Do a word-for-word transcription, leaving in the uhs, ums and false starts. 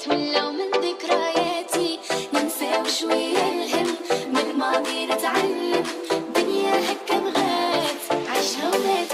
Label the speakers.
Speaker 1: ذكريات ولو من ذكرياتي ننسى وشوية الهم من الماضي نتعلم